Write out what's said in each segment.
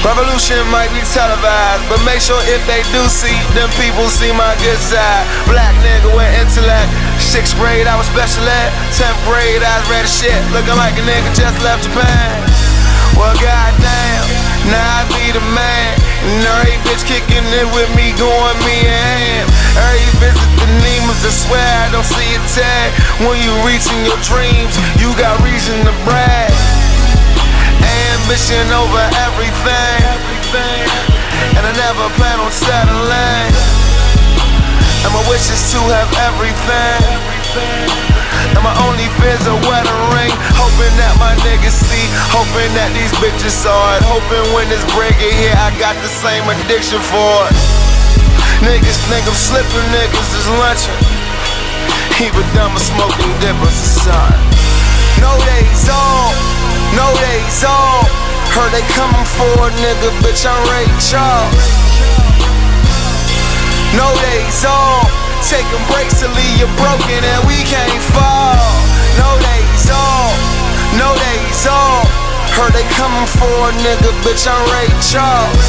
Revolution might be televised, but make sure if they do see, them people see my good side. Black nigga with intellect. 6th grade I was special ed, 10th grade I was ready shit, looking like a nigga just left Japan. Well goddamn, now I be the man, and every bitch kicking it with me, going me a hand. Every visit the Nemas, I swear I don't see a tag. When you reaching your dreams, you got reason to brag. Ambition over everything, and I never plan on settling. And my wish is to have everything, and my only fear's a wedding ring. Hoping that my niggas see, hoping that these bitches saw it, hoping when this break get here I got the same addiction for it. Niggas think I'm slipping, niggas is lunching, even dumber smoking dippers aside. No days off, no days off. Heard they coming for a nigga, bitch, I'm Ray Charles. No days off, taking breaks to leave you broken and we can't fall. No days off, no days off. Heard they coming for a nigga, bitch, I'm Ray Charles.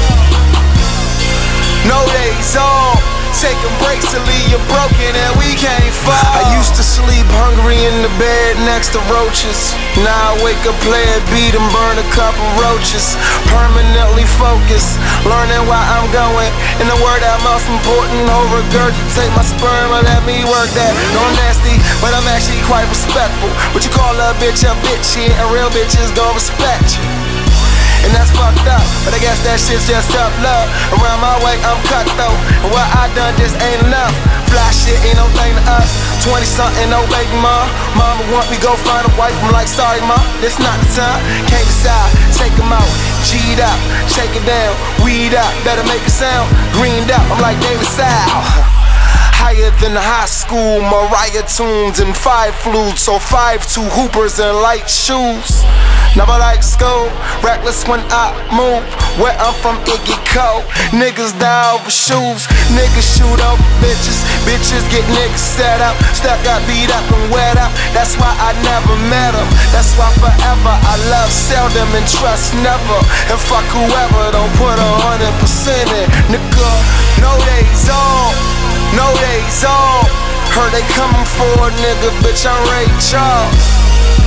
No days off, taking breaks to leave you broken and we can't fall. I used to sleep hungry in the bed next to roaches. Now I wake up, play a beat and burn a couple roaches. Permanently focused, learning why I'm going. In the word that most important, whole regurgitate my sperm and let me work that. No nasty, but I'm actually quite respectful. But you call a bitch, yeah, and real bitches gon' respect you. And that's fucked up, but I guess that shit's just tough love. Around my way, I'm cutthroat, and what I done just ain't enough. Fly shit ain't no thing to us. 20-something, no baby mom. Mama want me go find a wife. I'm like, sorry ma, this not the time. Can't decide, take them out. G'd up, shake it down, weed up, better make it sound. Greened up, I'm like David Sal. Higher than high school, Mariah tunes and 5 flutes, or 5-2 hoopers and light shoes. Never like school, reckless when I move. Where I'm from, it get cold. Niggas die over shoes, niggas shoot over bitches. Bitches get niggas set up, stuff got beat up and wet up. That's why I never met them. That's why forever I love seldom and trust never. And fuck whoever don't put 100% in. Nigga, no days off, no days off. Heard they coming for a nigga, bitch, I'm Ray Charles.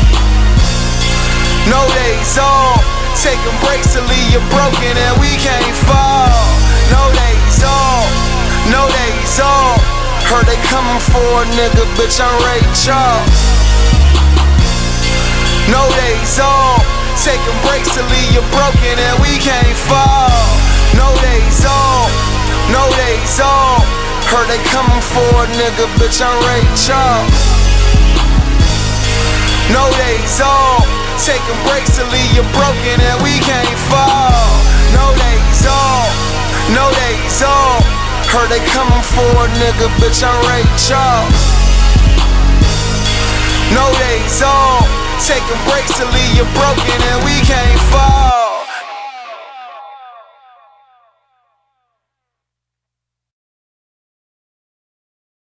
No days off, taking breaks to leave you broken and we can't fall. No days off, no days off. Heard they coming for a nigga, bitch, I'm Ray Charles. No days off, taking breaks to leave you broken and we can't fall. No days off, no days off. Heard they coming for a nigga, bitch, I'm Ray Charles. No days off, taking breaks to leave you broken and we can't fall. No days off, no days off. Heard they coming for a nigga, bitch, I'm Ray Charles. No days off, taking breaks to leave you broken and we can't fall.